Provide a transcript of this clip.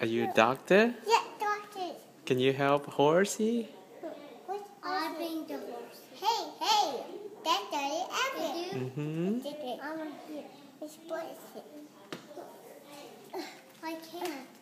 Are you a doctor? Yeah, doctor. Can you help Horsey? I bring the horse. Hey, that's the apple. Mm-hmm. I want to hear. It's poison. I can't.